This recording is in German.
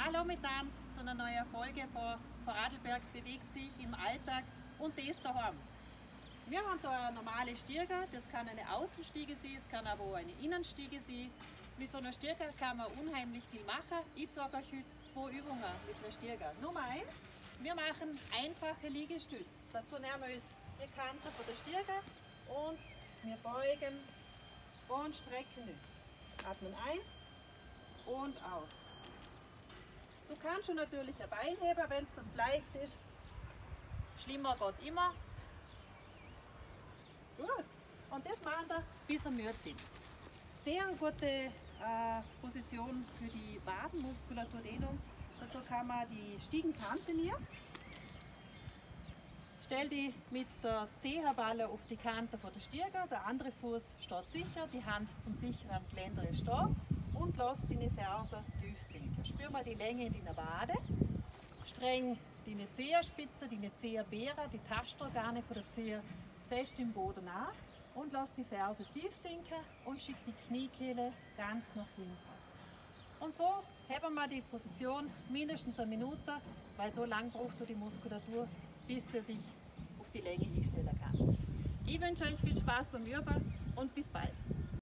Hallo miteinander zu einer neuen Folge von Radlberg bewegt sich im Alltag und das daheim. Wir haben hier eine normale Stiege, das kann eine Außenstiege sein, es kann aber auch eine Innenstiege sein. Mit so einer Stiege kann man unheimlich viel machen. Ich zeige euch heute 2 Übungen mit einer Stiege. Nummer 1, wir machen einfache Liegestütze. Dazu nehmen wir uns die Kante von der Stiege und wir beugen und strecken uns. Atmen ein und aus. Du kannst schon natürlich ein Bein heben, wenn es uns leicht ist. Schlimmer geht immer. Gut. Und das machen wir, bis wir müde sind. Sehr gute Position für die Wadenmuskulaturdehnung. Dazu kann man die Stiegenkante nehmen. Stell die mit der Zehenballe auf die Kante von der Stiege, der andere Fuß steht sicher, die Hand zum sicheren Geländer ist da und lass deine Ferse tief sinken. Spür mal die Länge in deiner Wade, streng deine Zehenspitze, deine Zehenbeere, die Tastorgane von der Zehe fest im Boden an und lass die Ferse tief sinken und schick die Kniekehle ganz nach hinten. Und so heben wir die Position mindestens eine Minute, weil so lang braucht die Muskulatur, bis sie sich auf die Länge einstellen kann. Ich wünsche euch viel Spaß beim Üben und bis bald.